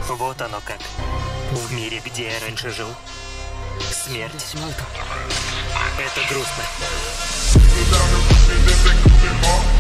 Вот оно как. В мире, где я раньше жил. Смерть. Это грустно.